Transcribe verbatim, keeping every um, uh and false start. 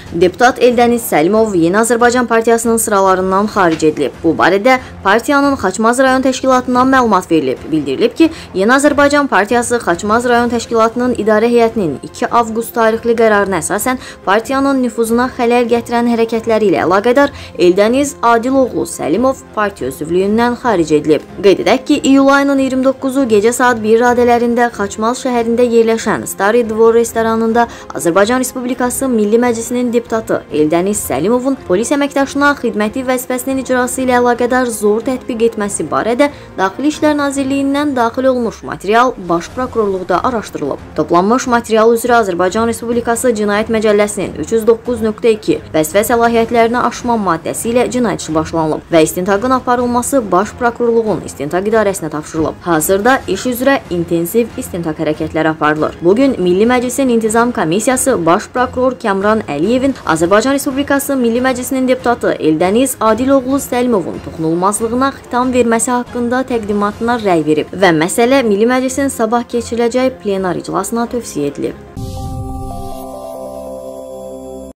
Deputat Eldəniz Səlimov Yeni Azərbaycan Partiyasının sıralarından xaric edilib. Bu barədə partiyanın Xaçmaz rayon təşkilatından məlumat verilib. Bildirilib ki, Yeni Azərbaycan Partiyası Xaçmaz rayon təşkilatının idarə heyətinin iki avqust tarixli qərarına əsasən partiyanın nüfuzuna xələl gətirən hərəkətləri ilə əlaqədar Eldəniz Adiloğlu Səlimov partiya üzvlüyündən xaric edilib. Qeyd edək ki, iyul ayının iyirmi doqquzu gecə saat bir radələrində Xaçmaz şəhərində yerləşən Stary Dvor restoranında Azərbaycan Respublikası Milli Məclisinin deputatı Eldəniz Səlimovun polis əməkdaşına xidməti vəzifəsinin icrası ilə əlaqədar zor tətbiq etməsi barədə Daxili İşlər Nazirliyindən daxil olmuş material Baş Prokurorluqda araşdırılıb. Toplanmış material üzrə Azərbaycan Respublikası Cinayət Məcəlləsinin üç yüz doqquz nöqtə iki vəzifə səlahiyyətlərini aşma maddəsi ilə cinayət işi başlanılıb və istintaqın aparılması Baş Prokurorluğun istintaq idarəsinə tapşırılıb. Hazırda iş üzrə intensiv istintaq hərəkətləri aparılır. Bugün Milli Məclisin İntizam Komissiyası Baş Prokuror Kəmran Əliyevin Azərbaycan Respublikası Milli Məclisinin deputatı Eldəniz Adiloğlu Səlimovun toxunulmazlığına xitam verməsi haqqında təqdimatına rəy verib və məsələ Milli Məclisin sabah keçiriləcək plenar iclasına tövsiyə edilib.